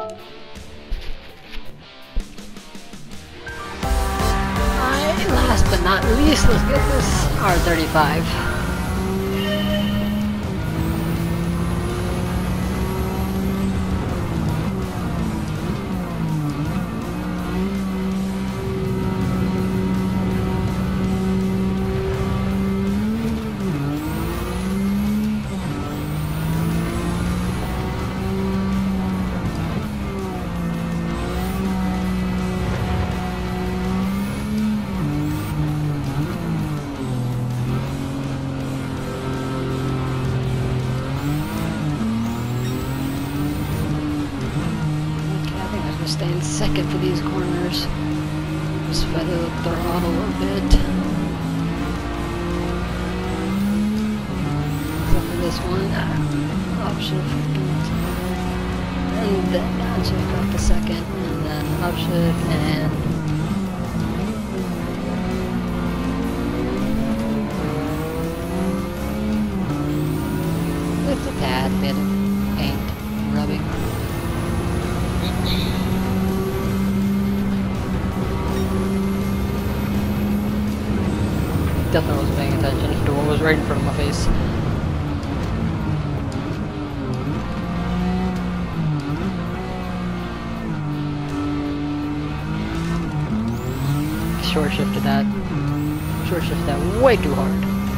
Last but not least, let's get this R35. Stay in second for these corners. Just feather the throttle a bit. Except for this one, option. And then downshift back to second, and then upshift and it's a tad bit of paint rubbing. Definitely wasn't paying attention to what was right in front of my face. Short shifted that way too hard.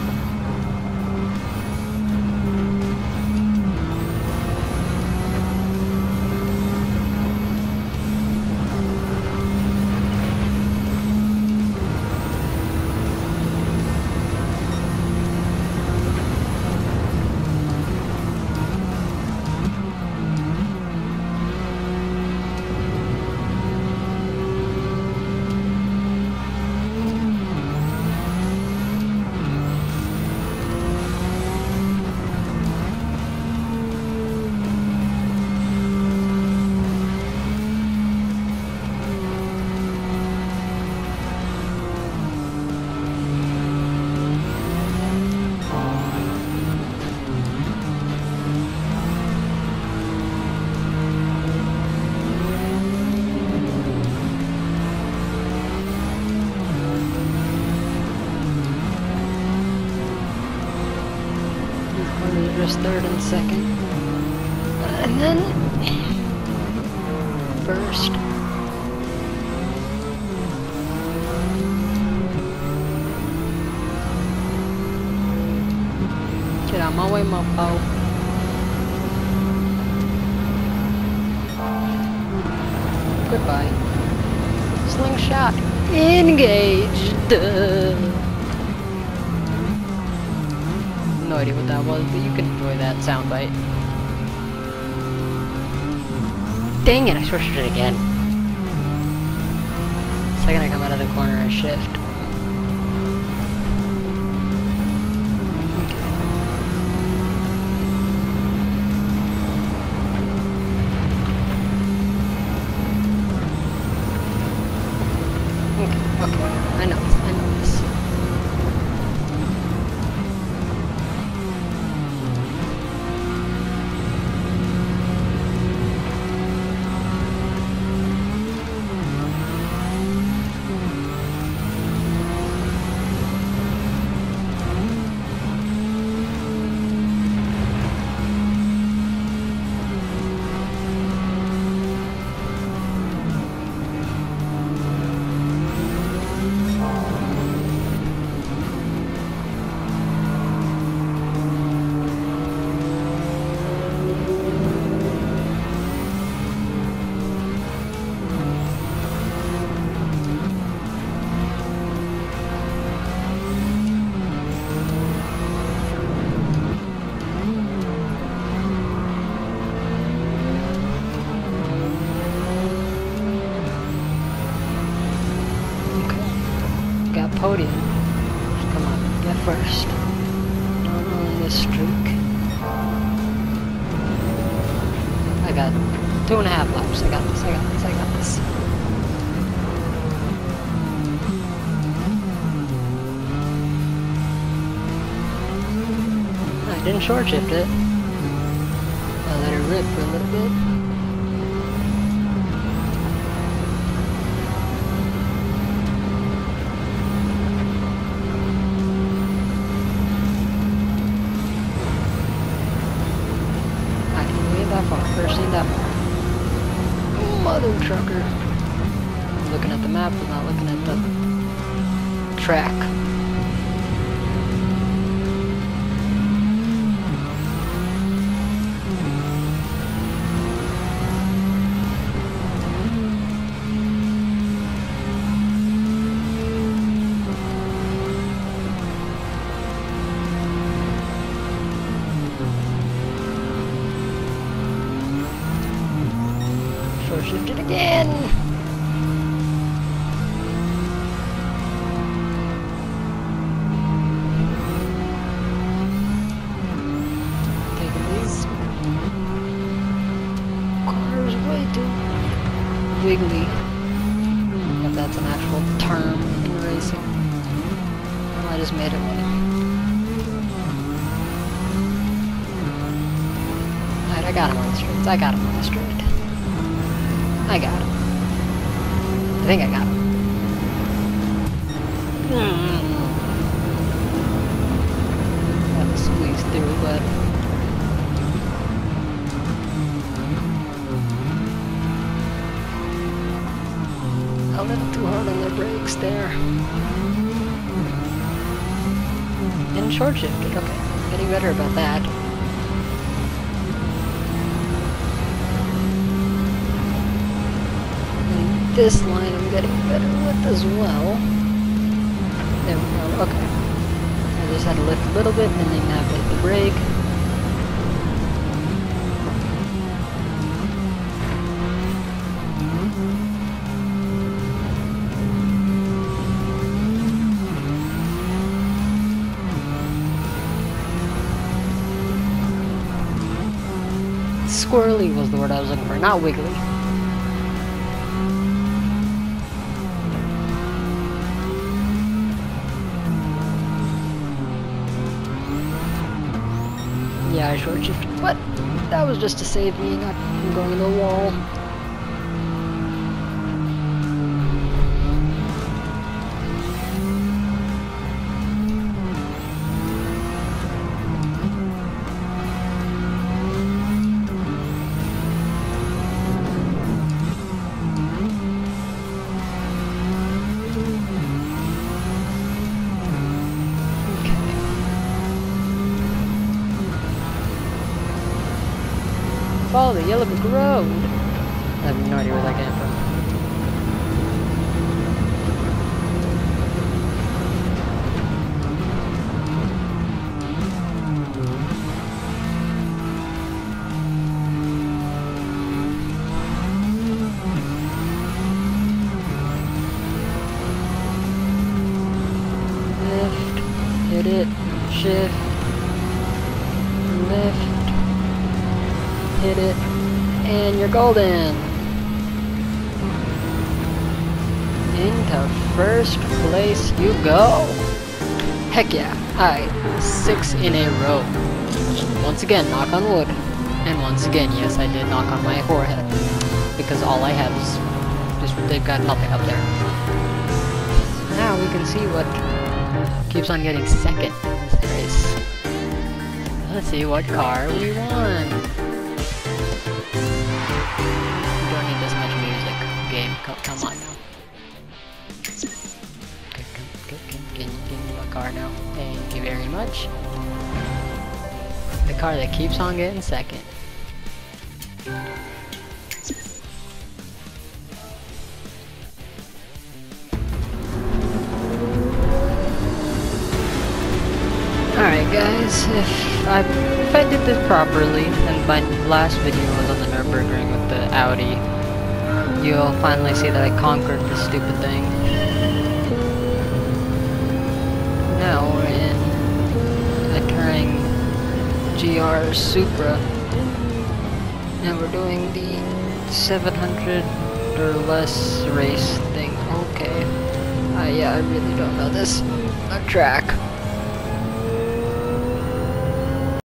Just third and second, and then first. Get out my way, mofo. Goodbye. Slingshot engaged. No idea what that was, but you can enjoy that soundbite. Dang it, I switched it again. Second I come out of the corner, I shift. Okay, I know this. Podium. Come on, get first. Don't ruin this streak. I got 2.5 laps. I got this. I didn't short shift it. I let it rip for a little bit. track. Short shifted again. Taking these cars way too wiggly, if that's an actual term in racing. Well, I just made it one. Alright, I got him on the straight. I got him on the straight. I got him. I think I got him. Had to squeeze through, but a little too hard on the brakes there. And short shifted, okay. Getting better about that. And this line I'm getting better with as well. There we go, okay. I just had to lift a little bit and then have to hit the brake. Squirrely was the word I was looking for, not wiggly. Yeah, I short shifted, but that was just to save me not from going into the wall. Follow the yellow brick road. I have no idea where that came from. Lift, hit it, shift, lift. Hit it, and you're golden. Into first place you go. Heck yeah. Alright, 6 in a row. Once again, knock on wood. And once again, yes, I did knock on my forehead. Because all I have is just, they've got nothing up there. Now we can see what keeps on getting second in this race. Let's see what car we won. Come on now. Can you give me my car now? Thank you very much. The car that keeps on getting second. Alright guys, if I did this properly, and my last video was on the Nürburgring with the Audi, you'll finally see that I conquered this stupid thing. Now we're in a Touring GR Supra, and we're doing the 700 or less race thing. Okay. Yeah, I really don't know this track.